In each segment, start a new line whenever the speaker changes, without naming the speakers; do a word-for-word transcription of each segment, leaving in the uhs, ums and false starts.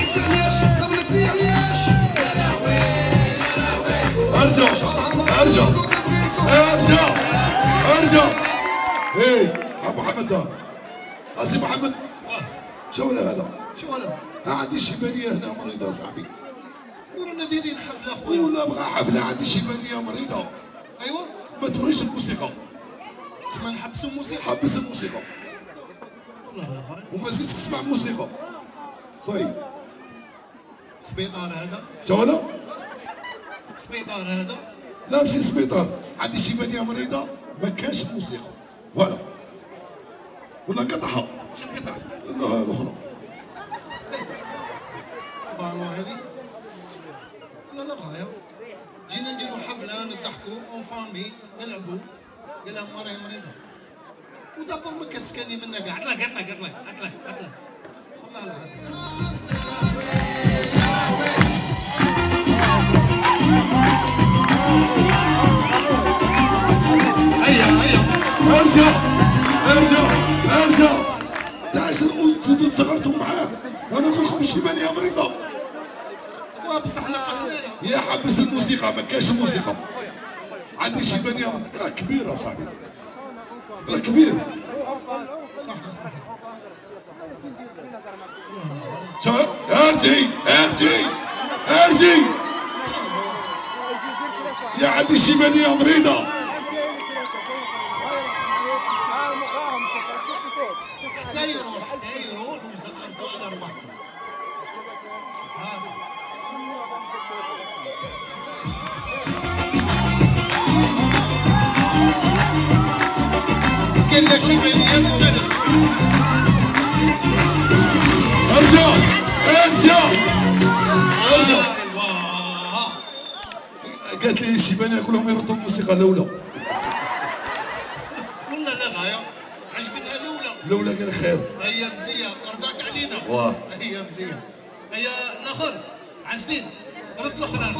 ارجع ارجع ارجع ارجع. ايه ابو محمد اسي محمد شو ولا هذا؟
شو ولا؟
عندي شيبانيه هنا مريضه صاحبي.
ورانا دايرين حفله اخويا.
ولا بغى حفله عندي شيبانيه مريضه.
ايوا
ما تبغيش الموسيقى.
تما نحبسوا الموسيقى.
حبس الموسيقى.
والله
وما زيدش تسمع موسيقى. صاي.
سبيطار هذا؟
شو ولا؟
سبيطار هذا؟
لا ماشي سبيطار، عندي شيبانيه مريضه ما كانش الموسيقى. فوالا. ولا قطعها.
شنو قطع؟
لا الاخرى.
بانو هذه؟ لا لا غايه. جينا نديرو حفله نضحكوا اون فامي نلعبوا. قال لها ما راهي مريضه. ودابور ما كسكاني منا كاع. عطله عطله عطله عطله عطله. والله العظيم. هيا هيا
ارجع ارجع ارجع. تعيش انتوا تصغرتوا معاه وانا نقول لكم الشيبانيه مريضه.
بصح احنا قصنا لها.
يا حبس الموسيقى ما كاينش موسيقى. عندي شيبانيه راه كبيره صاحبي. راه كبير.
صح صح.
شو ارجعي ارجعي ارجعي. يا عندي شيبانيه مريضه.
حتى يروح حتى يروح وزغرتوا على رواحكم. هاك. قال لك شيبانيه مريضه.
ارجع ارجع ارجع. قالت لي الشيبانيه كلهم يردوا الموسيقى الاولى.
والله لا غايه عجبتها الاولى.
الاولى قال خير.
هيا مزيان رضاك علينا.
واه
هيا مزيان. هيا الاخر عزين رد الاخرى.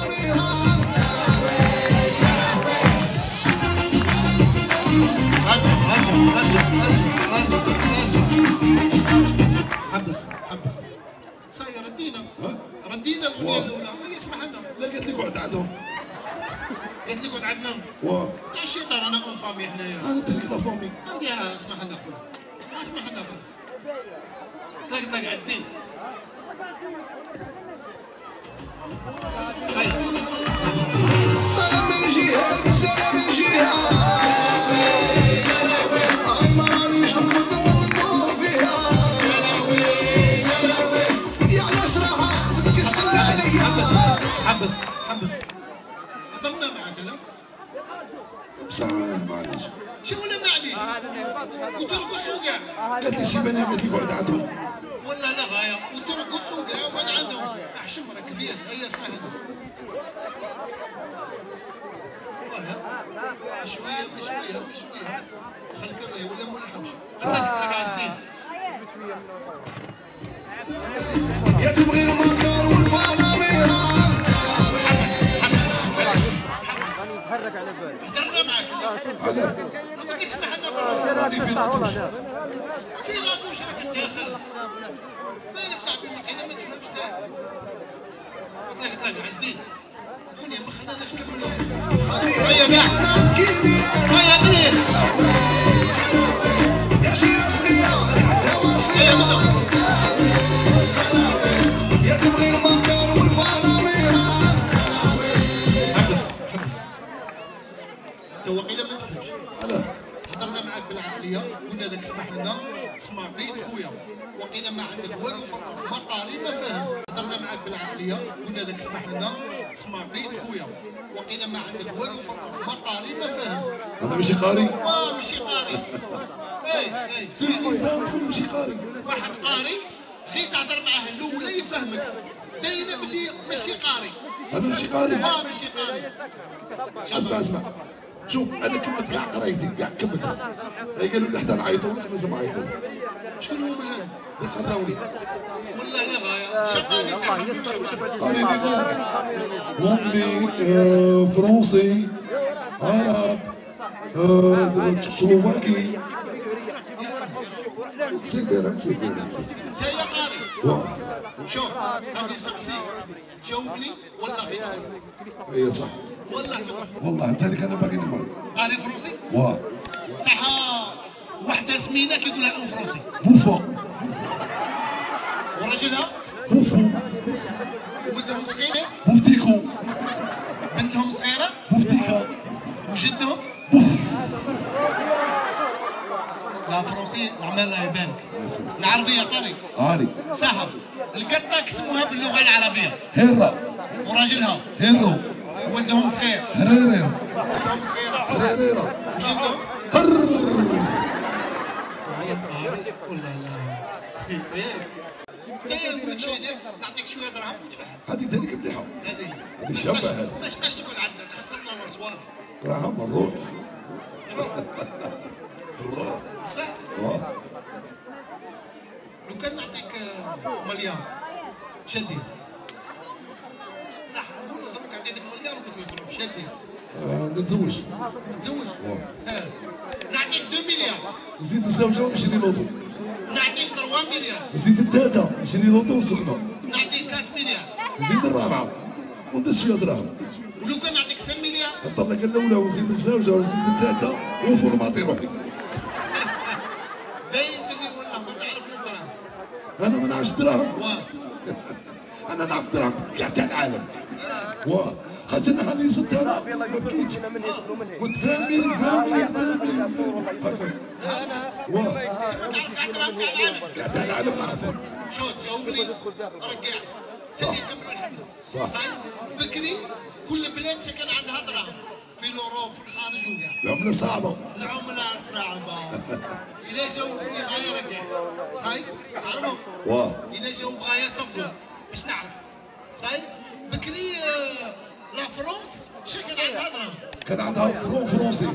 ارجع ارجع ارجع ارجع ارجع. حبس حبس. ساير ردينا.
ها؟
ردينا الاغنيه الاولى. هيا اسمح لنا.
لا قالت لي قعد عندهم.
قالت لي قعد عندنا.
واه
ايش دار انا اون فامي هنايا.
انا تلقى لا فامي.
وديها اسمح لنا اخويا. اسمح لنا برا. تلاقي تلاقي عزين.
من جهة مسألة من جهة هاي ما رانيش ندور فيها يا علاش راها تكسر عليا.
حبس حبس. هضرنا معك لا؟
بصح معليش.
شو ولا معليش؟ وترقصوا كاع.
قالت لي الشيبانيه قالت لي قعد عندهم.
ولا لا غايه وترقصوا كاع وقعد عندهم. احشم راك كبير. هيا اسمع لنا. بشويه بشويه بشويه. دخل كريه ولا مول الحوش. صدق عزتين.
يا تبغي المكر والفاناميرا.
حبس حبس حبس. هضرنا معك لا؟
علاه؟
قلت لك اسمح لنا برا.
هذه في لاطوش.
في لاطوش راك تداخل. مالك صاحبي الماكينه ما تفهمش لا. قلت لك قلت لك عزين. خويا ما خلاناش نكملوا. هيا كاع. هيا بنيه.
يا شي صغيرة ريحتها
هيا
وصية.
منهم.
يا تبغي المكر والفاناميرا.
حبس حبس. تو وقيلا ما تفهمش.
علاه؟
هضرنا معاك بالعقليه قلنا لك اسمح لنا اسمع طيط خويا وقيلا ما عندك والو فرط ما قاري ما فاهم. هضرنا معاك بالعقليه قلنا لك اسمح لنا اسمع طيط خويا وقيلا ما عندك والو فرط ما قاري ما فاهم.
انا ماشي قاري.
اه ماشي قاري. اي اي
تقول فاهم تقول ماشي قاري.
واحد قاري غير تهضر معاه الاولى يفهمك باينه باللي ماشي قاري.
انا ماشي قاري.
اه ماشي قاري.
اسمع اسمع شوف انا كملت كاع قرايتي كاع كملتها. قالوا لي حتى نعيطوا لك لازم نعيطوا.
شكون هما هذا؟
اللي خداوني.
والله لا غايه شقاري تاعهم شقاري.
قاري لي لونج لونجلي فرونسي عرب سلوفاكي كسيتي انا كسيتي انا كسيتي.
انت يا قاري.
واه.
شوف غادي نسقسيك تجاوبني ولا غير تقول.
اي صح.
ولا تقول.
والله انت اللي كان باغي نقول.
قاري فرنسي؟
واه.
صح وحده سمينه كيقولها اون فرنسي.
بوفو.
وراجلها؟
بوفو.
ولدهم صغير؟
بوفتيكو.
بنتهم صغيره؟
بوفتيكا.
وجدهم؟
بوف.
لا فرنسي زعما الله يبارك. العربيه طري.
عاري.
صح. القطه كسموها باللغه العربيه.
هيرا.
وراجلها؟
هيرو.
ولدهم صغير.
هريرير.
بنتهم صغيره.
هريريرا.
وجدهم؟
هر.
ولا لا. طيب. انت ولد شيء نعطيك شويه دراهم وتفحت.
هذه تانيك مليحه.
هذه.
هذه شابه هذه.
ما تبقاش تقول عندنا تخسرنا الرسوار.
دراهم الروح.
تروح.
الروح.
بصح.
واه.
لو كان نعطيك مليار شديد. صح نقولوا دروك عطيتك مليار وقلت لك روح شديد.
آه نتزوج.
تتزوج؟
واه.
اه. نعطيك اثنين مليار.
نزيد الزوجه ونشري لوطو.
نعطيك ثلاثة مليار.
نزيد الثالثه نشري لوطو وسكنه.
نعطيك أربعة مليار.
نزيد الرابعه وندير شويه دراهم.
ولو كان نعطيك خمسة مليار.
نطلق الاولى ونزيد الزوجه ونزيد الثالثه وفورماطي روحي.
باين بلي والله ما تعرف الدراهم.
انا ما نعرفش دراهم.
واه.
انا نعرف دراهم كاع تاع العالم. واه. خاطر انا هاني زدت انا ما بكيتش. قلت فاهمين فاهمين فاهمين.
نهار ست.
واه.
تسمى تعرف كاع دراهم تاع العالم.
كاع تاع العالم نعرفهم.
شو تجاوبني رجع. سيدي نكملوا الحفله.
صح.
صحيح؟ بكري كل بلاد كان عندها دراهم. في الاوروب في الخارج وكاع.
العمله صعبه.
العملة صعبة. إلا جاوبني غاية رجع. صحيح؟ تعرفهم؟
واه.
إلا جاوب غاية صفقوا باش نعرف. صحيح؟ بكري آه، لا فرنسا شا كان عندها دراهم.
كان عندها فرون فرونسي.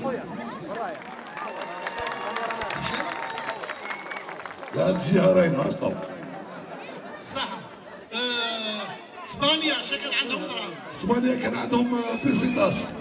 لا هاد الجهه راهي ناقصه.
صح. آه، اسبانيا شا كان عندهم دراهم.
اسبانيا كان عندهم بيسيتاس.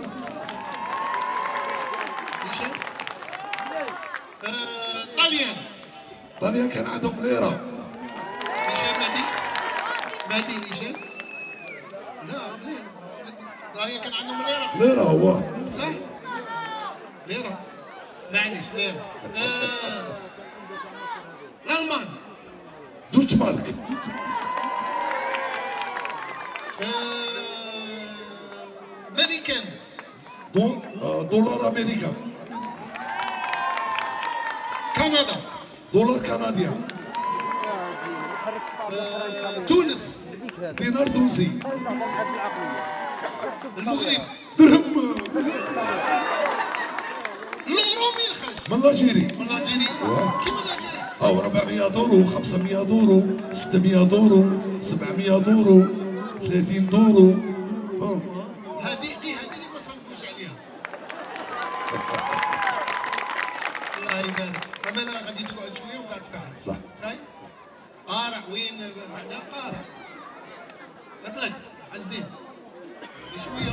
آه، طاليان.
طاليان كان عندهم ليره.
هشام مهدي. مهدي هشام. لا ليه؟ طاليان كان عندهم ليرة.
ليره هو.
صح؟ ليرة. معليش ليرة. آه، الألمان.
دوتش مارك.
آه، أمريكان.
دول آه، دولار امريكا.
كندا.
دولار كندي.
آه، تونس.
دينار تونسي.
المغرب.
درهم
اليورو مين خرج؟
من لاجيري.
من لاجيري.
واه.
كيما لاجيري؟
او أربعمية دورو، خمسمية دورو، ستمية دورو، سبعمية دورو، ثلاثين دورو. آه.
هذه دي هذه اللي ما صنفوش عليها. الله يبارك. اما لا غادي تقعد شويه ومن بعد تفحص.
صح.
صحيح؟ قارع وين بعدها قارع. اطلق عز الدين. في شويه.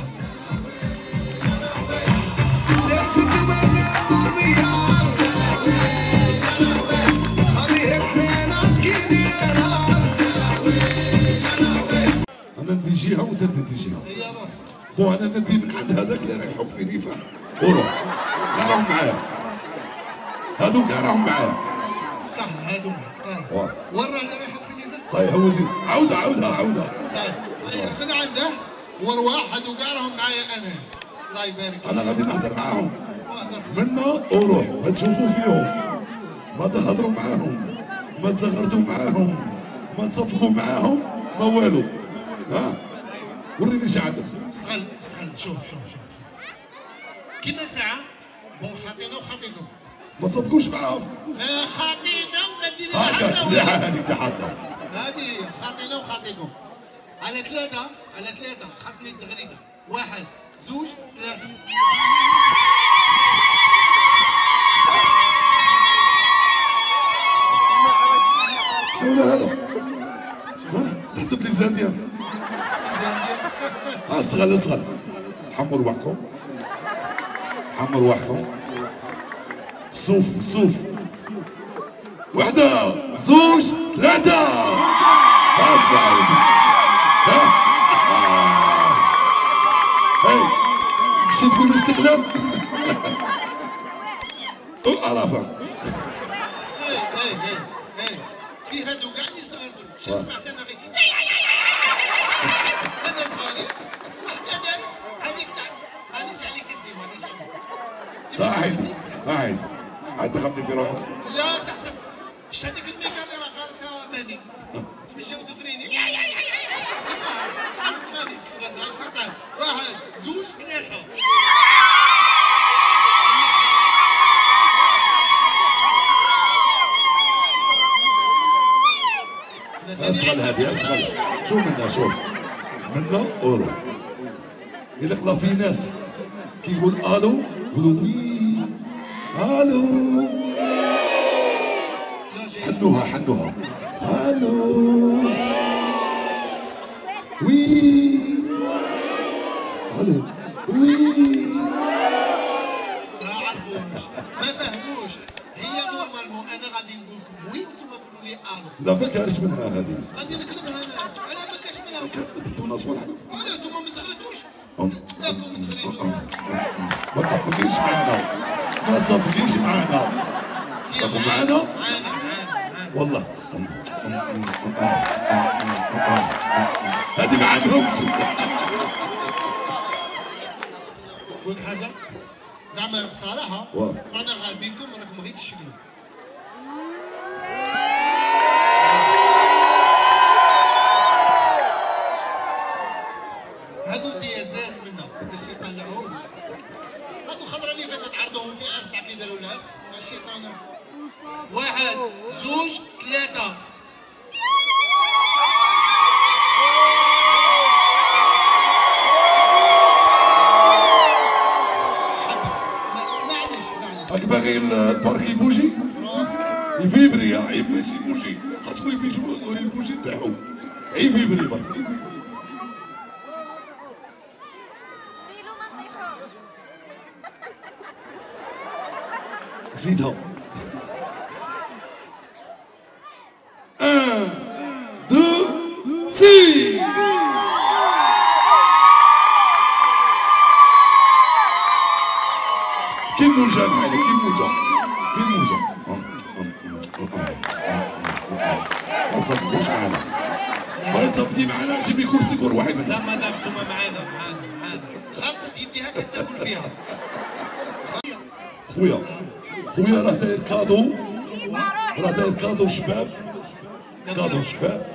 انا ندي جهه وانت تدي جهه.
هي روح.
بو انا ندي من عند هذاك اللي راح يحك فيني فهم. وروح. كاع راهم معايا. هذو كاع راهم معايا.
صح هادو معك قارع.
واه.
ورا اللي رايحك في نيفل.
صحيح هو دي. عاودها عاودها عاودها.
صحيح. من عنده ورواح هادو كاع راهم معايا انا. الله يبارك.
انا غادي نهضر معاهم.
واهدر.
منا وروح ما تشوفوا فيهم، ما تهضروا معاهم، ما تزغرتوا معاهم، ما تصفقوا معاهم، ما والو. ها وريني شي عندك.
استغل استغل شوف شوف شوف كيما ساعة بون خاطينا وخاطيكم.
ما تصفقوش معاهم.
آه خاطينا وما ديري لها
هكا
حتى
مليحه
ولا.
هذيك تحطها.
هذه هي خاطينا وخاطيكم. على ثلاثة على ثلاثة خاصني تغريدة. واحد زوج ثلاثة.
شنو هذا؟ شنو تحسب لي زاديه؟
زادية.
استغل استغل. حمر وحدكم. حمر وحدكم. صوف صوف. وحدة زوج ثلاثة اسمع عيدي ها هاي مشيت تقول الاستقلال ألافا
اي اي اي اي في هادو كاع اللي صغرتو شنو سمعت انا غير هذا صغاريت وحده دارت هذيك تاع مانيش عليك انت مانيش عليك
صحيت صحيت عاد خبطي في روحك
لا تحسب اش هذيك الميكا اللي راه غارسها مهدي تمشاو تفريني يا يا يا يا كيما صغار صغاريت صغار عشرة واحد زوج ثلاثة
اسغل هذه اسغل شوف منا شوف منا اورو اذا لا في ناس كيقول الو قولوا وي الو حنوها حنوها الو وي الو وي
ما عرفوش ما فهموش هي نورمالمون انا غادي نقول لكم وي وانتم قولوا لي الو
لا ما كانش منها غادي
غادي نكلمها انا انا ما كاش منها
بدو ناس ولا
انا انتم ما صغرتوش راكم صغريتو
ما تصفقيش معانا ما تصفقيش معانا تاخذ معانا
معانا معانا
والله هذه ما عندهمش
قلت حاجه زعما صراحه
واه.
رانا غالبينكم راكم غير تشكلوا هادو ديازات منا باش يطلعوهم هادو خضره اللي فاتت عرضوهم في عرس تاع كي داروا العرس مع الشيطان واحد زوج ثلاثة حبس ما معليش معليش
راك باغي البارك يبوجي يفيبري يا عيب ماشي يبوجي خاطر يجيبوا البوجي تاعو عيب يفيبري برك زيدها ان دو سي كي موجة معنا كي موجة كي موجة ما تصفقوش معنا ما تصفقي معنا جيبي كرسي كل واحد
لا
منا
مادام نتوما معانا معانا معانا غلطت يديها كنت تاكل فيها
خويا خويا راه داير كادو راه داير كادو شباب كادو شباب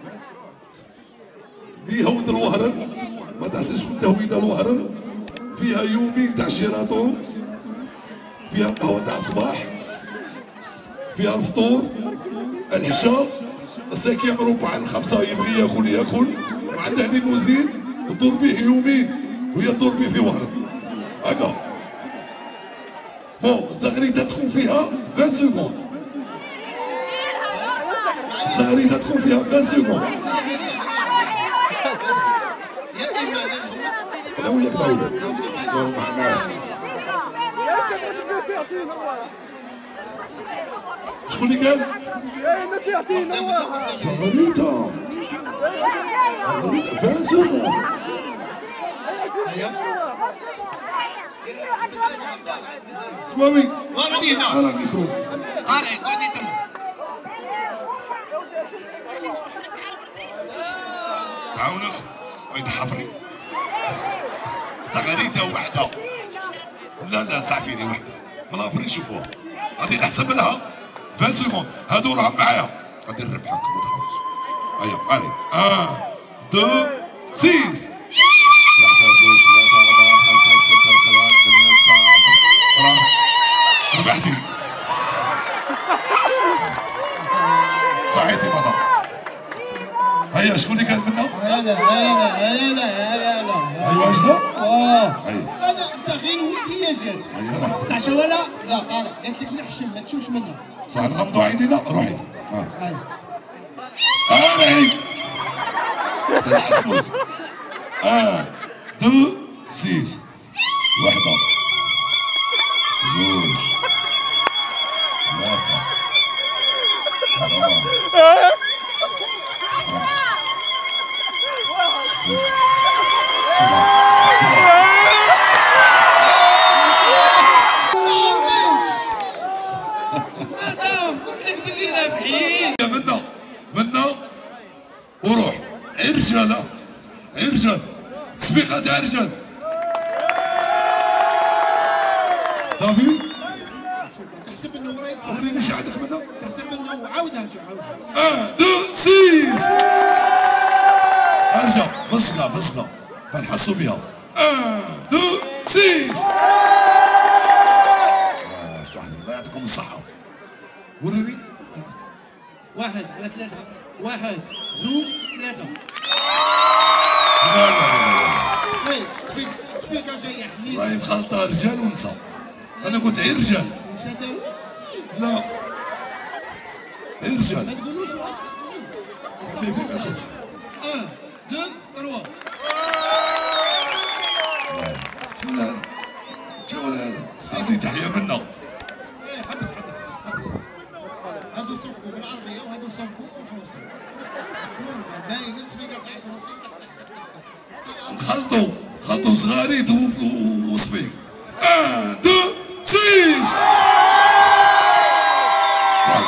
يهود الوهرن ما تحسش بالتهويد الوهرن فيها يومين تاع شيراتون فيها قهوه تاع الصباح فيها الفطور العشاء الساكي ربع الخمسه يبغي ياكل ياكل وعندها ليموزين تدور به يومين وهي تدور به في وهرن هكا بون الزغريده تدخل فيها عشرين سكوند الزغريده تدخل فيها عشرين سكوند
يا اما ننهض
انا وياك نعاودو
نعاودو في
صاروا
زوج
معنا شكون اللي قال؟
واحدة من واحدة في
زغريده زغريده عشرين سكوند
هيا
اسمعي
وراني هنا
على الميكرو
قاري قعدي تما
تعاونوا ويد حفري زغريده وحده لا لا صافيني وحده ملافرين شوفوها غادي نحسب لها عشرين سكوند هادو راهم معايا غادي نربحك ما تخافش هيا علي واحد اثنين سيس واحدة زوج ثلاثة أربعة خمسة ستة سبعة ثمانية تسعة عشرة راه ربحتي صحيتي مدام هيا شكون اللي قال منا؟
هلا هلا هلا هلا
هيا واجدة؟
اه
هيا
انا انت غير ولد هي جات
هيا
بصح شوالا لا قارع قالت لك نحشم ما تشوفش منها
صح نغمضوا عينينا روحي اه
هاي
انا هي تنحسبوا ان دو سيس واحدة زوج ثلاثة أربعة خمسة ستة سبعة ثمانية تسعة عشرة راه ربحتي صحيتي مدام هيا شكون اللي قال منا؟
انا انت غير ولد هي جات
صح نغمضوا عينينا روحي اه انا هي تنحسبوا ان دو سيس واحدة زوج منا وروح. عير رجاله عير رجال تصفيقه تاع رجال. طافي
تحسب انه ورايا تصفيق.
وريني شي عندك منا.
تحسب انه عاودها عاودها.
واحد اثنين سيس. ارجع بصغه بصغه بنحسوا بها. واحد اثنين سيس. اه صحيح الله يعطيكم الصحه. وريني.
واحد على ثلاثة. واحد زوج ثلاثة.
لا لا لا لا.
اي تصفيق تصفيقة جاية حنين.
والله مخلطة رجال ونساء. أنا قلت عير رجال.
نساء داروا.
لا عير رجال.
ما تقولوش واحد.
في في كتب.
واحد اثنين ثلاثة.
شو هذا؟ شو هذا؟ هذه تحية منا.
ايه حبس حبس حبس. هادو صفقوا بالعربية وهادو صفقوا بالفرنسية. باين تصفيقة تاع الفرنسية تك تك تك تك.
نخلطوا خلطوا صغاريت وصفيق. واحد اثنين سيس. فوالا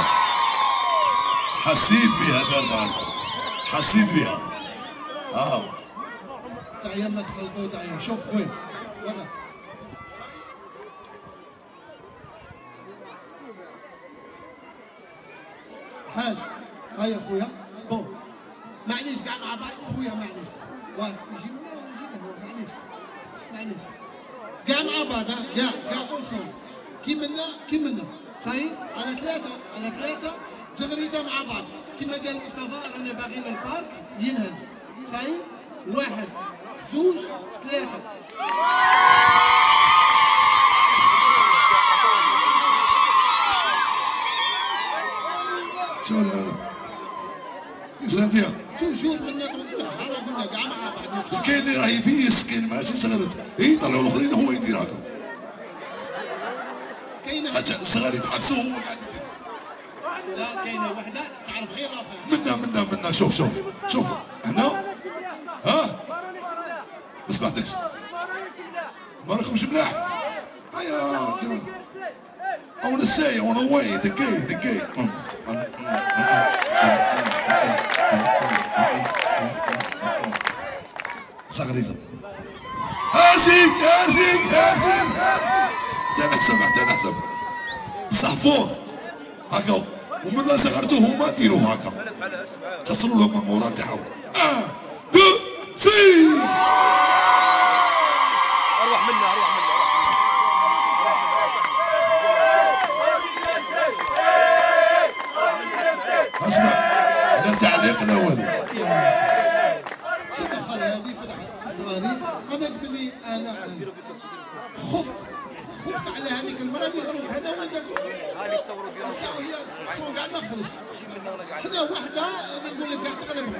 حسيت بها دار تعرف حسيت بها. اه
تعيا ما تخلطوا تعيا. شوف خويا ورا. حاج هاي يا خويا. بون معليش كاع مع بعض خويا معليش. واحد يجي منا ويجي هو معليش معليش. كاع مع بعض ها كاع كاع اونسون. كي منا كي منا صاي على ثلاثة على ثلاثة تغريده مع بعض. كما قال مصطفى رانا باغيين البارك ينهز. صاي واحد زوج ثلاثة.
شو هذا؟ يساتيا
توجور منا انا قلنا كاع مع بعض.
كاين اللي راهي فيه يسكن ماشي صغرت. اي طلعوا الاخرين هو يدير هكا.
كاينه
خاطر الصغار يتحبسوا هو قاعد يدير.
لا كاينه وحده تعرف غير رافع.
منا منا منا شوف شوف شوف هنا ها ما سمعتكش ما راكمش ملاح. هيا كذا I wanna say I wanna wait دقي دقي. صغريزة هاشيك هاشيك هاشيك هاشيك حتى نحسب حتى نحسب صحفور هكا ومن لا صغرتوه هما ديروه هكا خسروا لهم المورا تاعهم. واحد اثنين سي.
اروح منه اروح منه
اسمع لا تعليق لا والو.
شو دخل هذه في في الصغاريت. انا بلي انا أنا خفت خفت على هذيك المراه اللي غروب. هذا وين درت الساعه هي صون كاع نخرج. حنا وحده نقول لك كاع تغلبهم.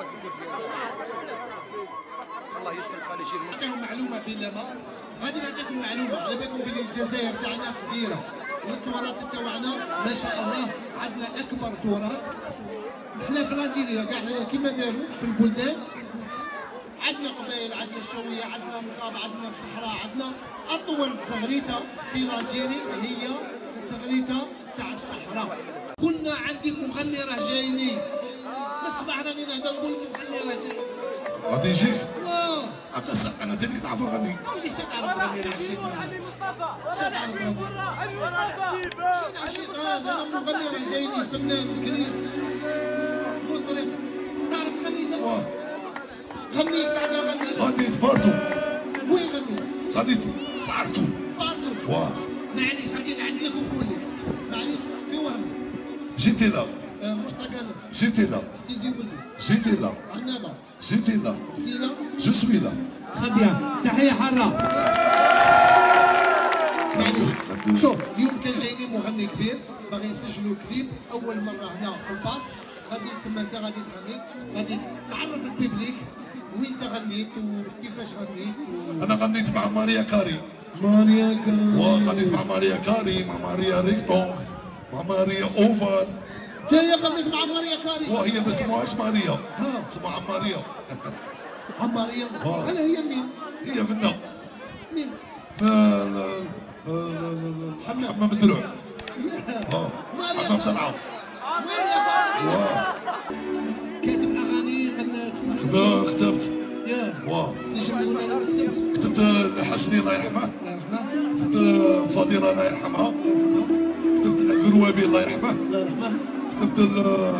الله يستر خلي يجي.
نعطيهم معلومه بلا ما غادي نعطيكم معلومه على بالكم بلي الجزائر تاعنا كبيره والتراث تاعنا ما شاء الله عندنا اكبر تراث. احنا في نيجيريا كاع كيما داروا في البلدان. عندنا قبائل عندنا شويه عندنا مصاب عندنا الصحراء عندنا اطول تغريته في نيجيريا هي التغريته تاع الصحراء. كنا عندي مغني راه جايني ما سمعنا نهضر نقول مغني راه جاي.
غادي يجيك
اه
ابدا سق انا تاني تعرف نغني.
ودي شو تعرف تغني راه الشيطان. شو تعرف تغني. شو الشيطان. انا مغني راه جايني فنان كريم مطرب. تعرف غنيت؟
واه
غنيت بعدها غنيت.
غنيت بارتو.
وين غنيت؟
غنيت بارتو.
بارتو.
واه
معليش غادي نعد لك وقول لي. معليش في وهم.
جيتي لا
آه مستقل.
جيتي لا
تيزي وزو.
جيتي لا
عنابه.
جيتي لا
سيلا.
جو سوي لا.
خبيان. تحيه حاره. معليش شوف اليوم كان جايني مغني كبير باغي يسجلوا كليب اول مره هنا في البارك. غادي تما انت غادي تغني غادي تعرف البيبليك وين غنيت وكيفاش غنيت.
انا غنيت مع ماريا كاري.
ماريا كاري.
وغنيت مع ماريا كاري مع ماريا ريكتونغ مع ماريا اوفال.
جايه غنيت مع ماريا كاري.
وهي ما اسمهاش ماريا
ها
اسمها عماريا.
عماريا.
آه.
هلا هي مين؟
هي منا.
مين؟
لا لا لا لا حمام الدلوع. اه
ماريا
حمام
كاري.
طلعه.
ماريا كاري.
واه كذا كتبت
يا
واه
ليش نقول انا ما كتبت؟
كتبت لحسني الله يرحمه،
الله يرحمه
كتبت فاطمه الله يرحمها، كتبت القروابي الله يرحمه،
الله يرحمه.
كتبت ال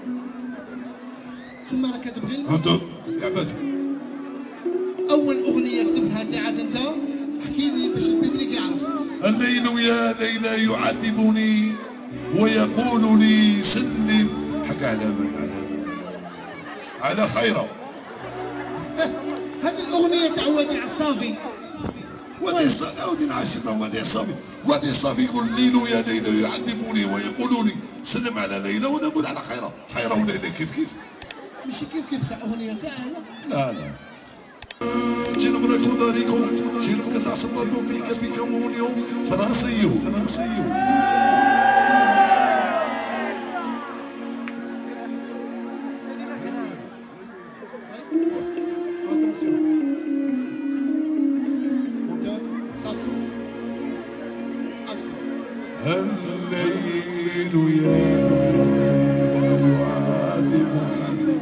تما راه كاتب غير
هذا لعبات.
اول اغنيه كتبتها تاعك انت، احكي لي باش الببليك يعرف.
الليل يا ليلى يعاتبني ويقول لي سلم حق على من على من على خيره.
هذه الاغنيه تاع وادي عصافي.
وادي الصافي عاودي نعشطها وادي الصافي، وادي الصافي يقول الليل يا ليلى يعذبني ويقول لي سلم على ليلى وانا نقول على خيره، خيره وليلى كيف كيف؟
ماشي كيف كيف بصح اغنيه تاعها لا.
لا لا جنبنا كوداريكو جنبنا تاع صبرتو فيك فيك مونيو فرنسيو فرنسيو. الليل يا ليلى يعاتبني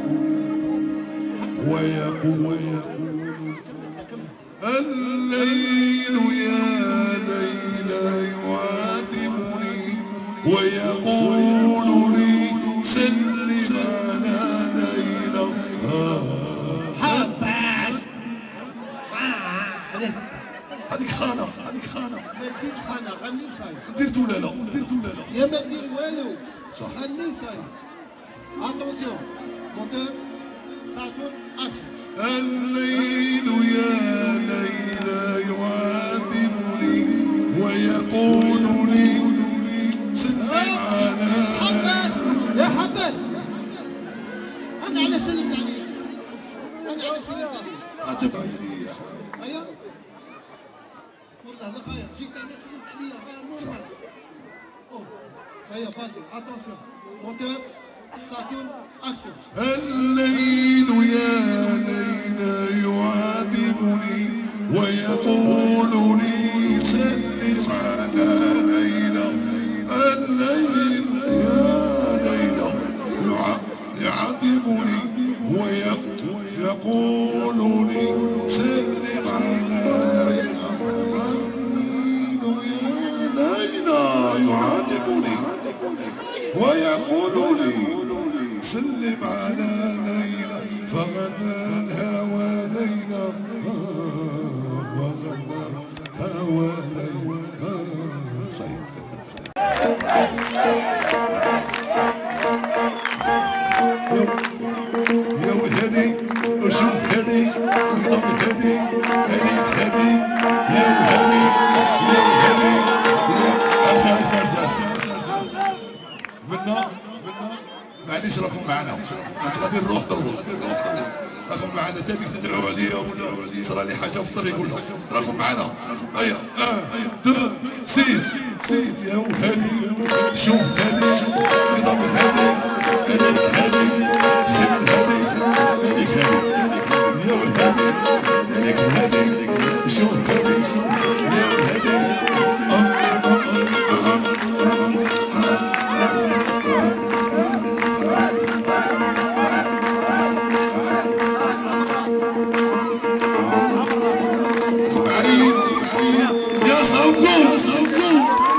ويقول الليل يا ليلى يعاتبني ويقول لي سلم على ليلى.
حباس
هذيك خانة هذيك خانة
ما تجيش خانه غني وصاي.
درتو لا لا درتو لا لا
يا ما دير والو
صح.
غني وصاي. اتونسيون موتور ساتورن اكشن.
الليل يا ليلى يعاتبني ويقول لي سلم على
حباس يا حباس انا على سلمت عليك، انا على سلمت عليك.
أتبعيني يا حبيبي.
ايوه والله لا غاير جيت انا سلمت عليا غاير نورمال. اوه ايوه فازي اتونسيون موتور ساتورن اكشن.
الليل يا ليلى يعاتبني ويقول لي سلم على ليلى. الليل يا ليلى يعاتبني ويقول لي سلم على ليلى. الليل يا ليلى يعاتبني ويقول لي سلم على ليلى فغنى الهوى ليلى وغنى الهوى ليلى. صحيح يا وهدي وشوف هدي وقضب هدي هديك هدي يا وهدي يا وهدي يا ارجع ارجع ارجع منا معليش راكم معنا كنت غادي نروح ضربوا راكم معنا تاني تدعوا عليا ولا صرا لي حاجه في الطريق ولا راكم معنا. هيا اه دو سيس سيس يا هادي شوف هادي قضب هادي هذيك هادي شم هادي هذيك هادي يا هادي هذيك هادي شوف هادي يا هادي يا صفقو صفقو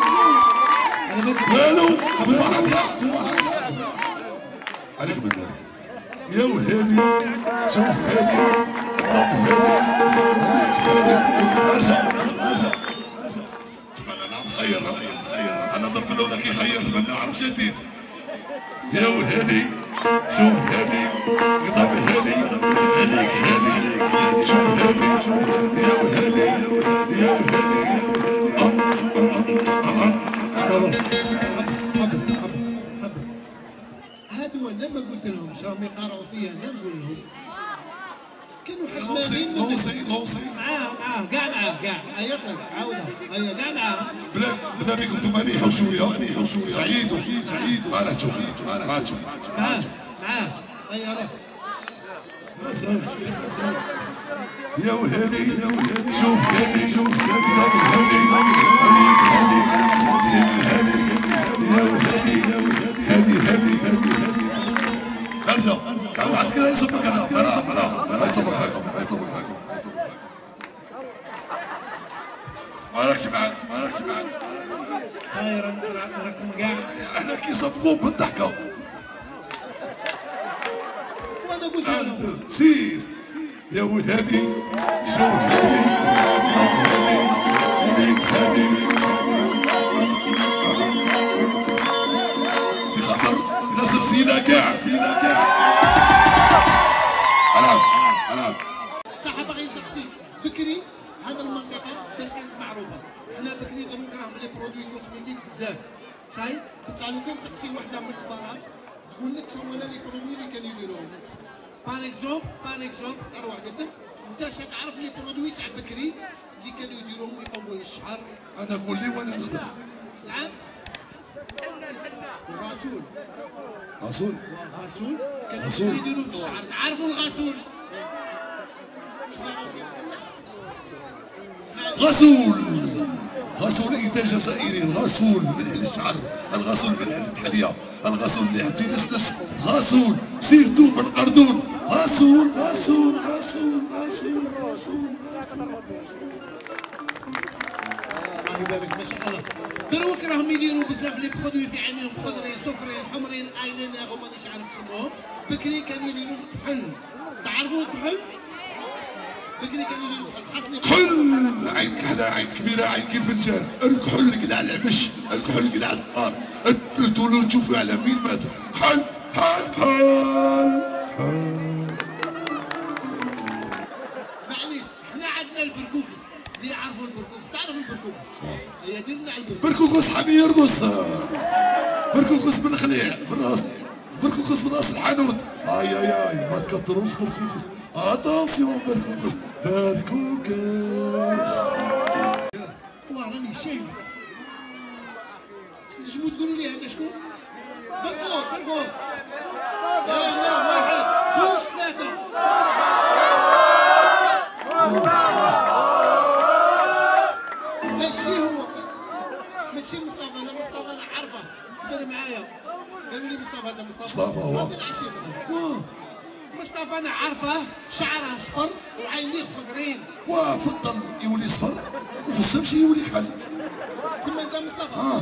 مالو توعكا توعكا عليك من ذلك يا وهادي شوف هادي قطب هادي هذيك هادي ارجع ارجع ارجع تسمع انا مخير مخير انا ضرب الاولى كيخير ما نعرفش جديد. يا وهادي شوف هادي قطب هادي هذيك هادي شوف هادي يا وهادي يا وهادي
حبس حبس حبس. هادو انا ما قلت لهمش راهم يقارعوا فيا انا نقول لهم كانوا حسبانين
لوصي لوصي
معاه معاه كاع معاه كاع هيا طيب عاودها هيا كاع معاه.
بلا بلا بيكم انتم ريحوا شويه ريحوا شويه سعيدوا سعيدوا ما رحتوا ما رحتوا
معاه معاه هيا روح.
يا وهادي يا وهادي شوف هادي شوف هادي ضرب هادي هادي هادي هادي يا وهادي هادي هادي هادي هادي ارجع كان واحد كده يصفق انا انا انا انا يصفق حاكم يصفق حاكم يصفق حاكم مالكش بعد مالكش بعد
صاير انا راكم قاعد
احنا كي يصفقون بالضحكه
وانا قلت لهم
سيس يا ولد هادي شوف هادي هادي هادي هادي في خطر ناس سيدا كاع سيدا كاع العب العب
صح باغي نسقسي بكري هذا المنطقه باش كانت معروفه حنا بكري دروك راهم لي برودوي كوسميتيك بزاف صاي بصح لو كان تسقسي وحده من الكبارات تقول لك شنو هما لي برودوي اللي كانوا يديروهم بار اكزومبل بار اكزومبل اروح قدم انت اش تعرف لي برودوي تاع بكري اللي كانوا يديروهم يطول الشعر
انا قول لي وانا نخدم
نعم الغاسول
غسول
غاسول كانوا
غسول.
يديروا في الشعر تعرفوا الغاسول صغار
غسول غسول انتاج جزائري الغسول ملح للشعر الغسول ملح للتحليه الغسول ملح تنسنس غسول سيرتو بالقردون غسول غسول غسول غسول غسول
الله يبارك ما شاء الله دروك راهم يديروا بزاف لي برودوي في عينيهم خضرين صفرين حمرين ايلاينر ومانيش عارف اسمهم بكري كانوا يديروا كحل تعرفوا الكحل بكري كانوا يديروا كحل خاصني
كحل عين كحله عين كبيره عين كيف الفنجان الكحل قلع العمش الكحل قلع القار التولو تشوفوا على مين مات كحل كحل كحل كحل
معليش احنا عندنا البركوكس اللي يعرفوا البركوكس تعرفوا البركوكس هي ديرنا على البركوكس
بركوكوس حبي يرقص بركوكوس بالخليع في الراس بركوكوس في راس الحانوت اي اي اي ما تكتروش بركوكوس اتونسيون بركوكوس بركوكوس
واه راني شايف نجمو تقولوا لي هذا شكون؟ بالفوت بالفوت لا لا واحد زوج ثلاثة ماشي هو ماشي مصطفى انا مصطفى انا عارفه كبر معايا قالوا لي مصطفى هذا مصطفى
مصطفى هو.
ما نتعشى معاه. مصطفى انا عارفه شعره اصفر وعينيه خضرين
واه في الظل يولي صفر وفي الشمس يولي كحل
تما انت مصطفى
اه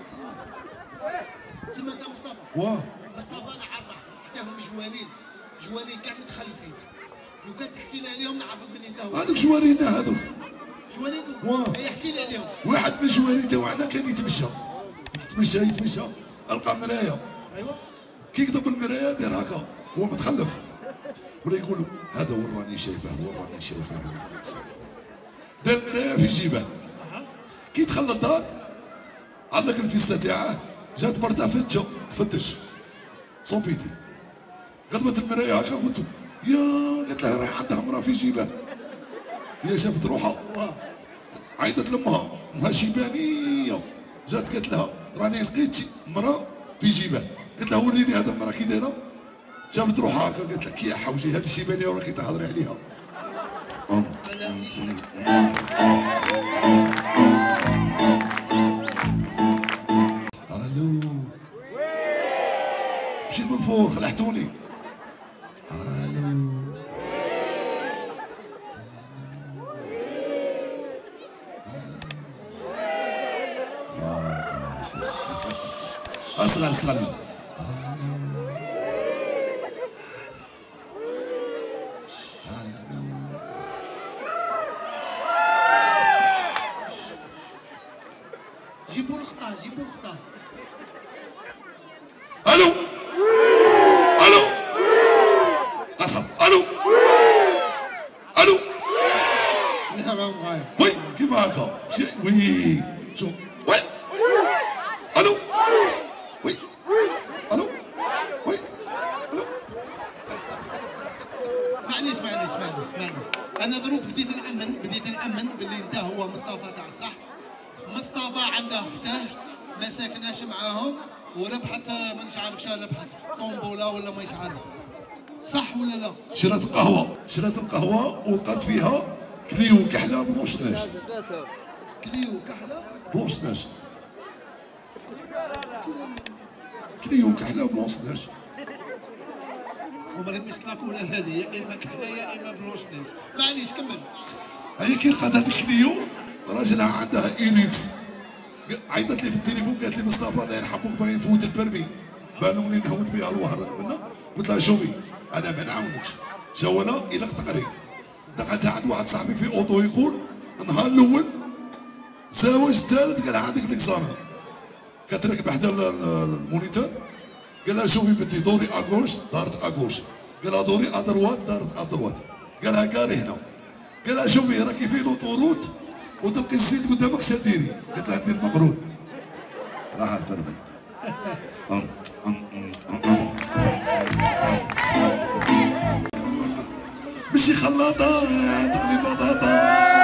تما انت مصطفى
واه
مصطفى انا عارفه حتاهم جوارين جوارين كاع متخلفين لو كان تحكي لي عليهم نعرفك بلي انت هو
هذوك جوارينا هذوك
جواريكم
واه.
اي احكي لي عليهم
واحد من الجوارين تاعنا كان يتمشى يتمشى يتمشى القى مرايه
ايوا
كي يقضب المرايه دار هكا هو متخلف ولا يقول هذا وراني شايفه وراني شايفه وراني شايفه دار المرايه في جيبه
صح
كي دخل للدار علق الفيستا تاعه جات مرته فتشه تفتش صوبيتي قلبت المرايه هكا قلت يا قالت لها راح عندها مراه في جيبه هي شافت روحها عيطت لامها امها شيبانيه جات قالت لها راني لقيت مراه في جيبه قالت لها وريني هذا المراه كي دايره شافت روحها هكا قالت لك يا حوجي هذه الشيبانيه وراكي تهضري عليها أم.
انا مانيش
الو مشيت من الفور خلعتوني الو اصغر اصغر
جيبوا الخطا جيبوا الخطا
الو الو اصغر الو الو
لا راهم غايب
وي كيما هكا مشي وي شو وي الو وي الو وي الو
معليش معليش معليش معليش انا دروك بديت نامن بديت نامن باللي انت هو مصطفى تاع الصح مصطفى عنده اختاه ما ساكناش معاهم وربحت مانيش عارف شا ربحت طومبولا ولا مانيش عارف صح ولا لا؟
شرات القهوه شرات القهوه ولقات فيها كليو كحله بلونشناش
كليو كحله
بلونشناش كليو كحله بلونشناش
عمري ما شفت لاكولا هذه، يا اما كحله يا اما بلونش نيج. معليش كمل.
هي كي لقات هذيك كليو راجلها عندها ايريكس، عيطت لي في التليفون قالت لي مصطفى الله يرحمك باغي نفوت البرمي، بانوني نهود بها الوهر منا. قلت لها شوفي انا ما نعاونكش، جوله الى تقري. دخلت عند واحد صاحبي في اوطو يقول النهار الاول زواج الثالث قال عندك ليكزامان، كتركب حدا المونيتور قال لها شوفي بنتي دوري اغوش، دارت اغوش، قال لها دوري ادروات، دارت ادروات، قال لها كاري هنا، قال لها شوفي راكي في لوطوروت وتلقي الزيت قدامك شديري، قالت لها دير مقرود راح التربي. مشي خلاطة تقلي بطاطا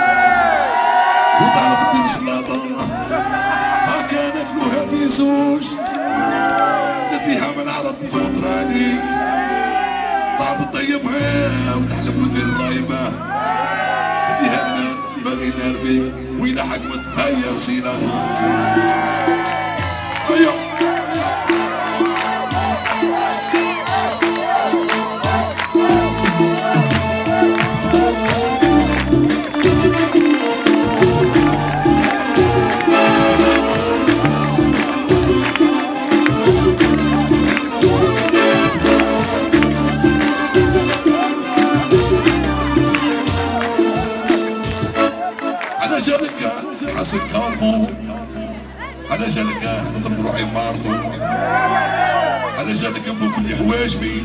وتعرف دير سلاطة، هاكا ناكلوها في زوج، نديها من عرض فوق رانيك، تعرف تطيبها وتحلب ودير الرايبة، نديها لنا باغي نربيك وإذا حكمت هيا وسيلة. أيوه حسن كالبو، انا جالك نضرب روحي مارطو، انا جالك نبوك لي حواجبي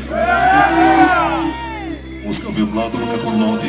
وسكن في بلاطو في خلاطي.